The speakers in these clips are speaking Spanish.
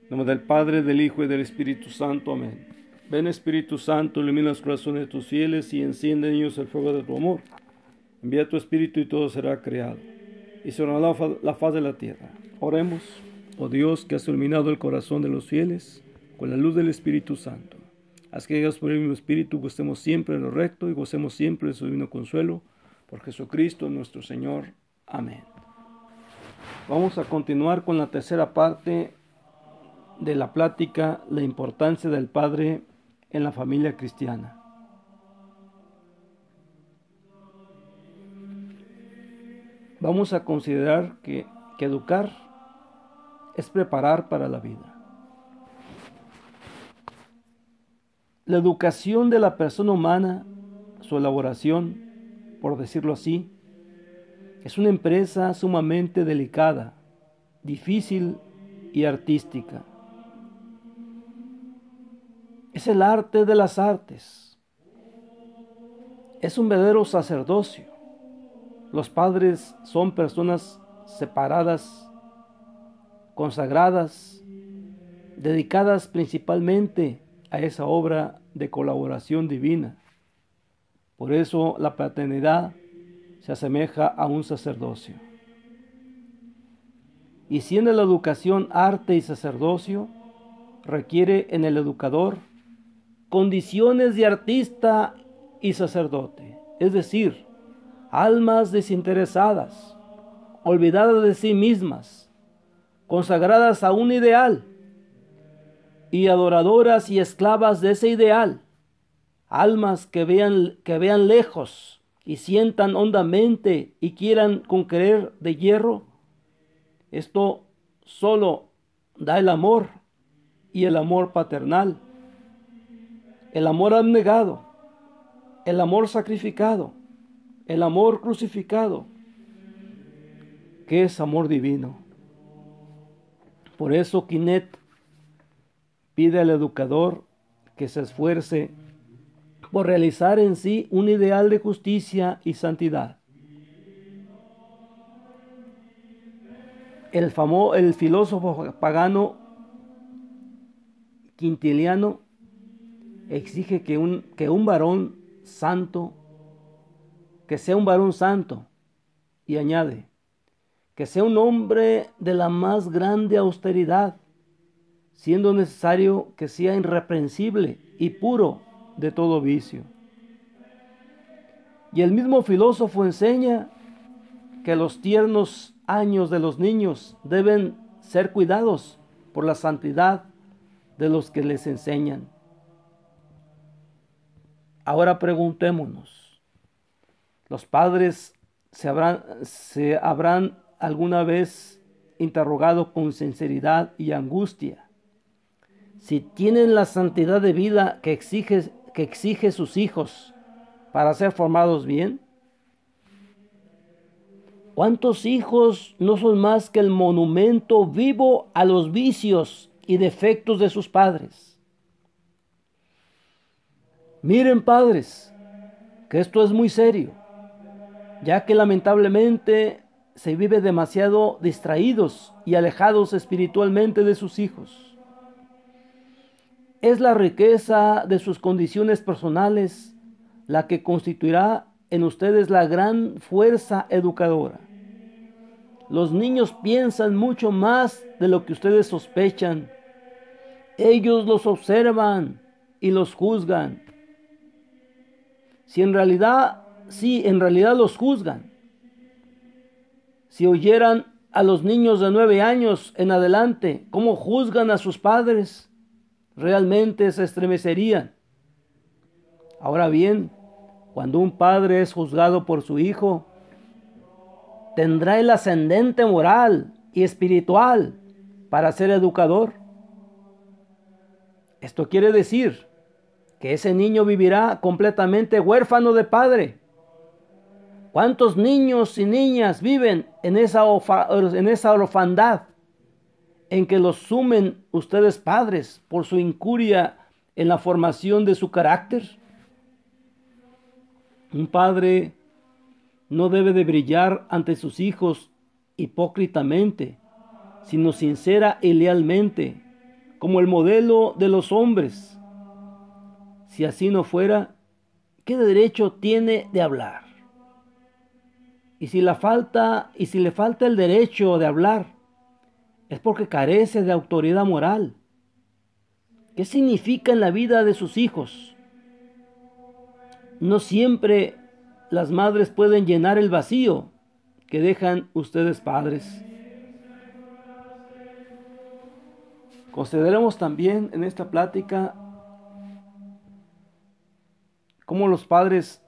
En nombre del Padre, del Hijo y del Espíritu Santo. Amén. Ven, Espíritu Santo, ilumina los corazones de tus fieles y enciende en ellos el fuego de tu amor. Envía tu Espíritu y todo será creado, y se ordenará la faz de la tierra. Oremos. Oh Dios, que has iluminado el corazón de los fieles con la luz del Espíritu Santo. Haz que llegues por el mismo Espíritu, gocemos siempre de lo recto y gocemos siempre de su divino consuelo. Por Jesucristo nuestro Señor. Amén. Vamos a continuar con la tercera parte de la plática, la importancia del padre en la familia cristiana. Vamos a considerar que educar es preparar para la vida. La educación de la persona humana, su elaboración, por decirlo así, es una empresa sumamente delicada, difícil y artística. Es el arte de las artes. Es un verdadero sacerdocio. Los padres son personas separadas, consagradas, dedicadas principalmente a esa obra de colaboración divina. Por eso la paternidad se asemeja a un sacerdocio. Y siendo la educación arte y sacerdocio, requiere en el educador condiciones de artista y sacerdote, es decir, almas desinteresadas, olvidadas de sí mismas, consagradas a un ideal y adoradoras y esclavas de ese ideal, almas que vean lejos y sientan hondamente y quieran con querer de hierro. Esto solo da el amor y el amor paternal, el amor abnegado, el amor sacrificado, el amor crucificado, que es amor divino. Por eso Quinet pide al educador que se esfuerce por realizar en sí un ideal de justicia y santidad. El filósofo pagano Quintiliano exige que un varón santo, que sea un varón santo, y añade, que sea un hombre de la más grande austeridad, siendo necesario que sea irreprensible y puro de todo vicio. Y el mismo filósofo enseña que los tiernos años de los niños deben ser cuidados por la santidad de los que les enseñan. Ahora preguntémonos, ¿los padres se habrán alguna vez interrogado con sinceridad y angustia si tienen la santidad de vida que exige sus hijos para ser formados bien? ¿Cuántos hijos no son más que el monumento vivo a los vicios y defectos de sus padres? Miren, padres, que esto es muy serio, ya que lamentablemente se vive demasiado distraídos y alejados espiritualmente de sus hijos. Es la riqueza de sus condiciones personales la que constituirá en ustedes la gran fuerza educadora. Los niños piensan mucho más de lo que ustedes sospechan. Ellos los observan y los juzgan. En realidad los juzgan. Si oyeran a los niños de 9 años en adelante cómo juzgan a sus padres, realmente se estremecerían. Ahora bien, cuando un padre es juzgado por su hijo, tendrá el ascendente moral y espiritual para ser educador. Esto quiere decir que ese niño vivirá completamente huérfano de padre. ¿Cuántos niños y niñas viven en esa orfandad en que los sumen ustedes padres por su incuria en la formación de su carácter? Un padre no debe de brillar ante sus hijos hipócritamente, sino sincera y lealmente, como el modelo de los hombres. Si así no fuera, ¿qué derecho tiene de hablar? Y si le falta el derecho de hablar, es porque carece de autoridad moral. ¿Qué significa en la vida de sus hijos? No siempre las madres pueden llenar el vacío que dejan ustedes padres. Consideremos también en esta plática cómo los padres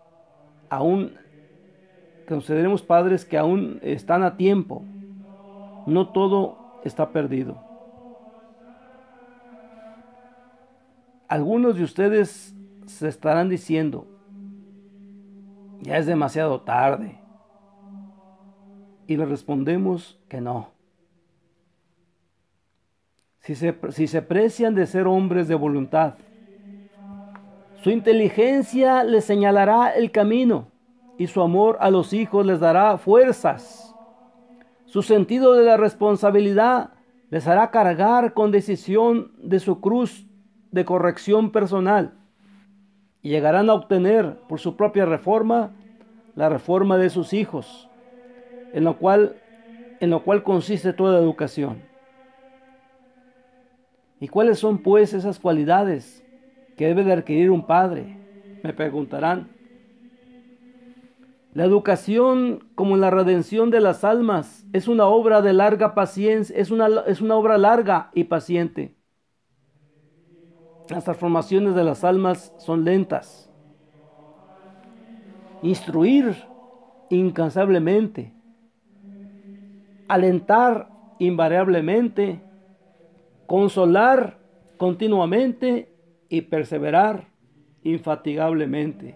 consideremos padres que aún están a tiempo. No todo está perdido. Algunos de ustedes se estarán diciendo, ya es demasiado tarde. Y le respondemos que no. Si se precian de ser hombres de voluntad, su inteligencia les señalará el camino y su amor a los hijos les dará fuerzas. Su sentido de la responsabilidad les hará cargar con decisión de su cruz de corrección personal y llegarán a obtener por su propia reforma la reforma de sus hijos, en lo cual consiste toda educación. ¿Y cuáles son pues esas cualidades que debe de adquirir un padre? Me preguntarán. La educación, como la redención de las almas, es una obra de larga paciencia, es una obra larga y paciente. Las transformaciones de las almas son lentas. Instruir incansablemente, alentar invariablemente, consolar continuamente y perseverar infatigablemente.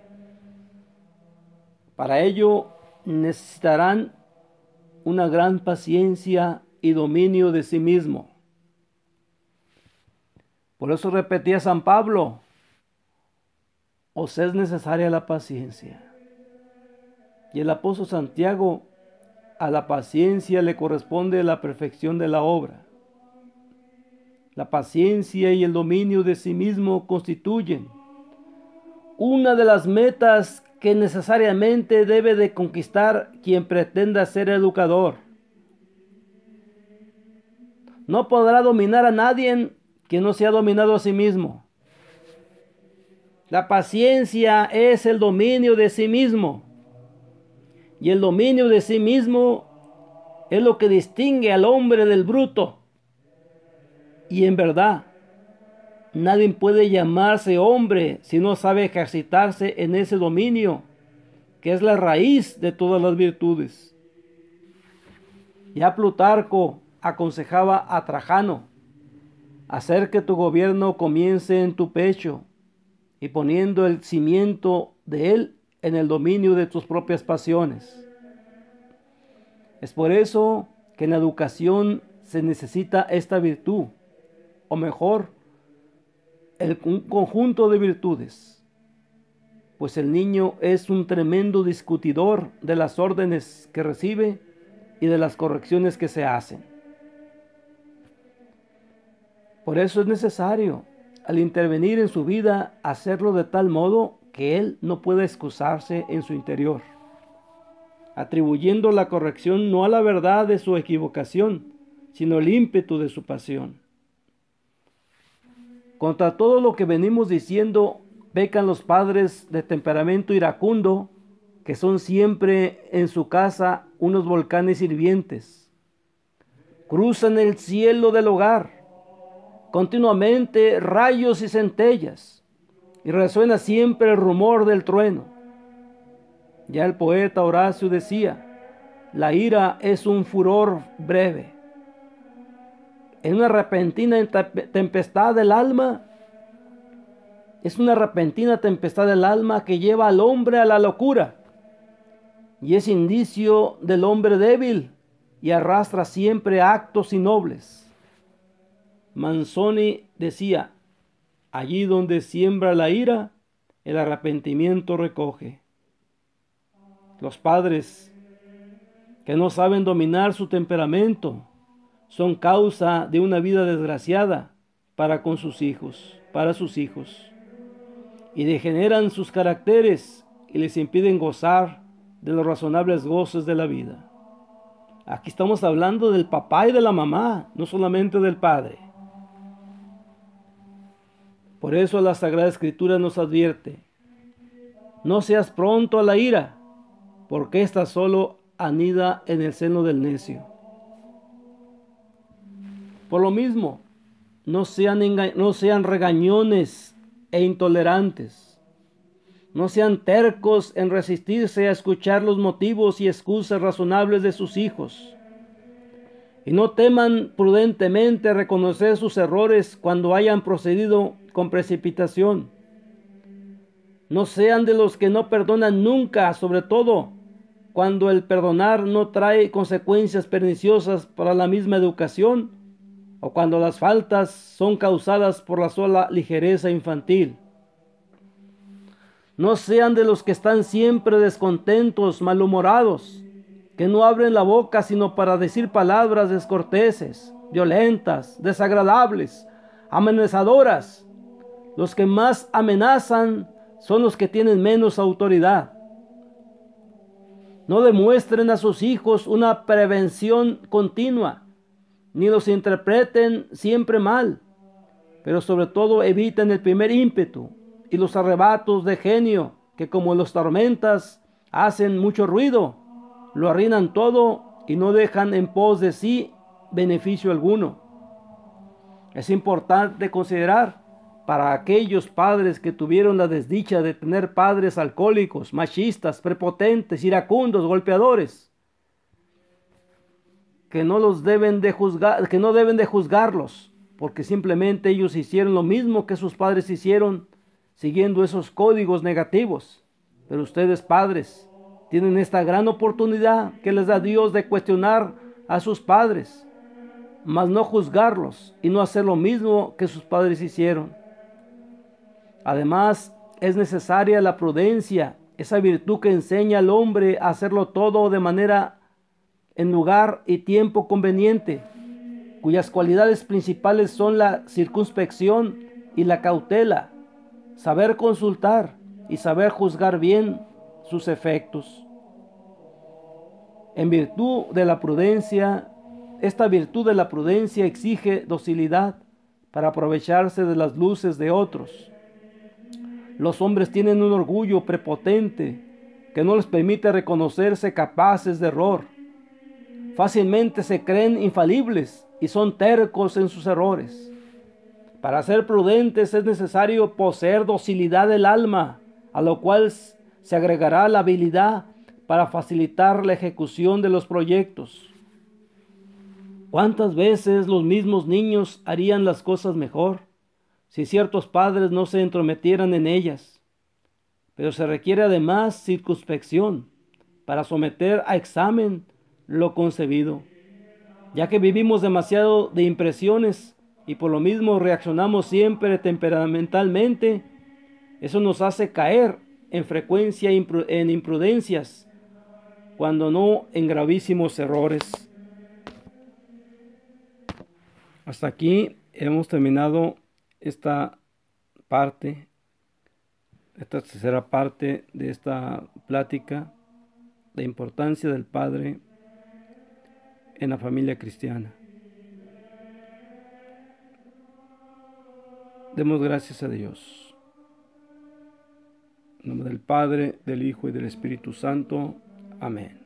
Para ello necesitarán una gran paciencia y dominio de sí mismo. Por eso repetía San Pablo, os es necesaria la paciencia. Y el apóstol Santiago, a la paciencia le corresponde la perfección de la obra. La paciencia y el dominio de sí mismo constituyen una de las metas que necesariamente debe de conquistar quien pretenda ser educador. No podrá dominar a nadie que no sea dominado a sí mismo. La paciencia es el dominio de sí mismo. Y el dominio de sí mismo es lo que distingue al hombre del bruto. Y en verdad, nadie puede llamarse hombre si no sabe ejercitarse en ese dominio, que es la raíz de todas las virtudes. Ya Plutarco aconsejaba a Trajano, hacer que tu gobierno comience en tu pecho y poniendo el cimiento de él en el dominio de tus propias pasiones. Es por eso que en la educación se necesita esta virtud, o mejor, un conjunto de virtudes, pues el niño es un tremendo discutidor de las órdenes que recibe y de las correcciones que se hacen. Por eso es necesario, al intervenir en su vida, hacerlo de tal modo que él no pueda excusarse en su interior, atribuyendo la corrección no a la verdad de su equivocación, sino al ímpetu de su pasión. Contra todo lo que venimos diciendo, pecan los padres de temperamento iracundo, que son siempre en su casa unos volcanes hirvientes. Cruzan el cielo del hogar, continuamente rayos y centellas, y resuena siempre el rumor del trueno. Ya el poeta Horacio decía, la ira es un furor breve. En una repentina tempestad del alma, es una repentina tempestad del alma que lleva al hombre a la locura, y es indicio del hombre débil, y arrastra siempre actos innobles. Manzoni decía, allí donde siembra la ira, el arrepentimiento recoge. Los padres que no saben dominar su temperamento son causa de una vida desgraciada para con sus hijos, para sus hijos, y degeneran sus caracteres y les impiden gozar de los razonables goces de la vida. Aquí estamos hablando del papá y de la mamá, no solamente del padre. Por eso la Sagrada Escritura nos advierte: no seas pronto a la ira, porque ésta solo anida en el seno del necio. Por lo mismo, no sean regañones e intolerantes. No sean tercos en resistirse a escuchar los motivos y excusas razonables de sus hijos. Y no teman prudentemente reconocer sus errores cuando hayan procedido con precipitación. No sean de los que no perdonan nunca, sobre todo cuando el perdonar no trae consecuencias perniciosas para la misma educación, o cuando las faltas son causadas por la sola ligereza infantil. No sean de los que están siempre descontentos, malhumorados, que no abren la boca sino para decir palabras descorteses, violentas, desagradables, amenazadoras. Los que más amenazan son los que tienen menos autoridad. No demuestren a sus hijos una prevención continua, ni los interpreten siempre mal, pero sobre todo eviten el primer ímpetu y los arrebatos de genio que, como los tormentas, hacen mucho ruido, lo arruinan todo y no dejan en pos de sí beneficio alguno. Es importante considerar para aquellos padres que tuvieron la desdicha de tener padres alcohólicos, machistas, prepotentes, iracundos, golpeadores, que no deben de juzgarlos, porque simplemente ellos hicieron lo mismo que sus padres hicieron, siguiendo esos códigos negativos. Pero ustedes, padres, tienen esta gran oportunidad que les da Dios de cuestionar a sus padres, mas no juzgarlos y no hacer lo mismo que sus padres hicieron. Además, es necesaria la prudencia, esa virtud que enseña al hombre a hacerlo todo de manera en lugar y tiempo conveniente, cuyas cualidades principales son la circunspección y la cautela, saber consultar y saber juzgar bien sus efectos. En virtud de la prudencia, esta virtud de la prudencia exige docilidad para aprovecharse de las luces de otros. Los hombres tienen un orgullo prepotente que no les permite reconocerse capaces de error. Fácilmente se creen infalibles y son tercos en sus errores. Para ser prudentes es necesario poseer docilidad del alma, a lo cual se agregará la habilidad para facilitar la ejecución de los proyectos. ¿Cuántas veces los mismos niños harían las cosas mejor si ciertos padres no se entrometieran en ellas? Pero se requiere además circunspección para someter a examen lo concebido, ya que vivimos demasiado de impresiones y por lo mismo reaccionamos siempre temperamentalmente. Eso nos hace caer en frecuencia en imprudencias, cuando no en gravísimos errores. Hasta aquí hemos terminado esta tercera parte de esta plática, la importancia del padre en la familia cristiana. Demos gracias a Dios. En nombre del Padre, del Hijo y del Espíritu Santo. Amén.